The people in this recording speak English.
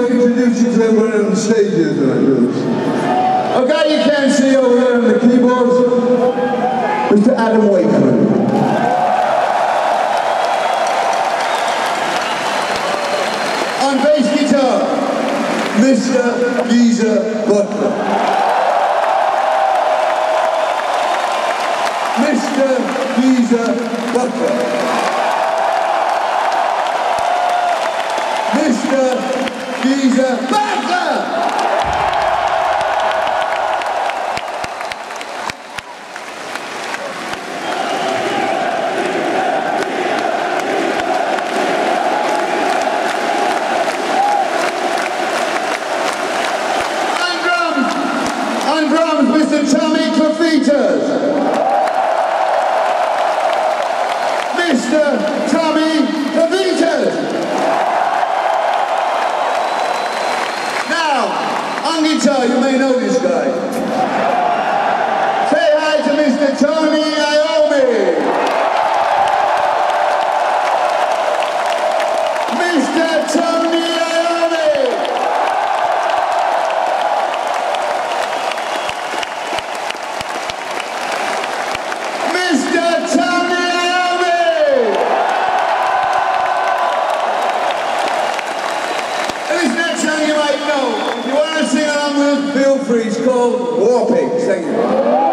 introduce you to everyone on the stage here tonight. A guy you can't see over there on the keyboards, Mr. Adam Wakeman. On bass guitar, Mr. Geezer Butler. Mr. Geezer Butler. Mr. Geezer Butler! On drums, Mr. Tommy Clafitas. Mr. Tommy Clafitas. Now, on guitar, you may know this guy. Say hi to Mr. Tony Iommi. Mr. Tony Iommi. Mr. Tony Iommi. And this next song you might know. If you want to sing along with us, feel free. It's called War Pigs. Thank you.